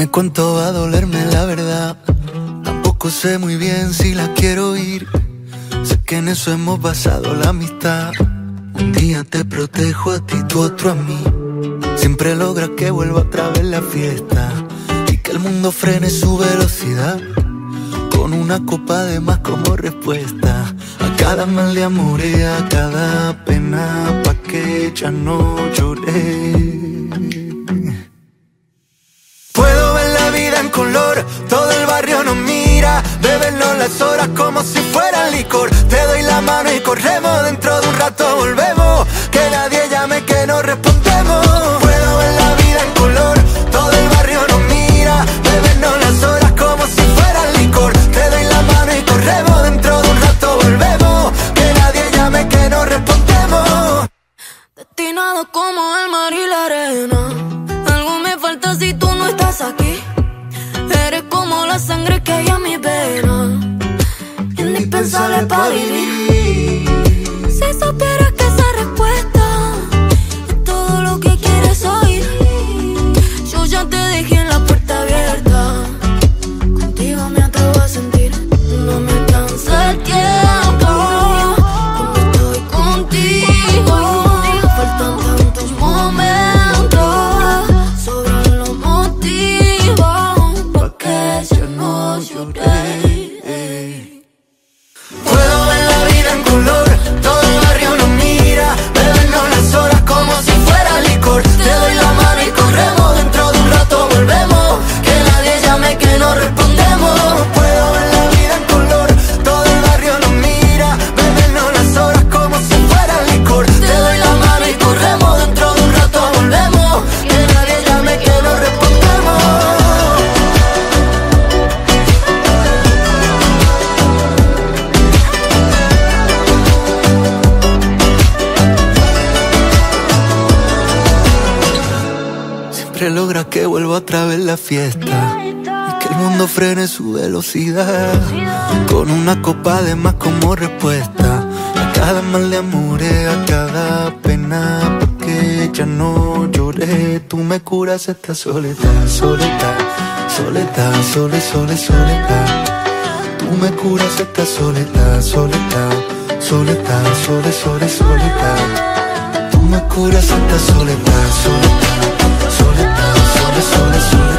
Dime cuánto va a dolerme la verdad. Tampoco sé muy bien si la quiero ir. Sé que en eso hemos basado la amistad. Un día te protejo a ti, tú otro a mí. Siempre logras que vuelva otra vez la fiesta y que el mundo frene su velocidad, con una copa de más como respuesta a cada mal de amor y a cada pena, pa' que ya no lloré. Puedo ver la vida en color, todo el barrio nos mira, bebernos las horas como si fuera licor. Te doy la mano y corremos, dentro de un rato volvemos, que nadie llame que no respondemos. Puedo ver la vida en color, todo el barrio nos mira, bebernos las horas como si fuera licor. Te doy la mano y corremos, dentro de un rato volvemos, que nadie llame que no respondemos. Destinado como el mar y la arena, algo me falta si tú no estás aquí. Eres como la sangre que hay en mi vena, indispensable para vivir. Si supieras que esa respuesta es todo lo que quieres oír, yo ya te dejé en la puerta abierta. Contigo me atrevo a sentir, no me alcanza el tiempo cuando estoy contigo. Faltan tantos momentos, sobran los motivos pa' que yo no lloré. Puedo ver la vida en color, todo el barrio nos mira, bebernos las horas como si fuera licor. Te doy la mano y corremos, dentro de un rato volvemos, que nadie llame que no respondemos. Puedo ver la vida en color, todo el barrio nos mira, bebernos las horas como si fuera licor. Te doy la mano y corremos, dentro de un rato volvemos, que nadie llame que no respondemos. Siempre logra que vuelva otra vez la fiesta y que el mundo frene su velocidad, con una copa de más como respuesta a cada mal de amores, a cada pena, porque ya no lloré. Tú me curas esta soledad, soledad, soledad, soledad. Tú me curas esta soledad, soledad, soledad, soledad. Tú me curas esta soledad, soledad, soledad, soledad.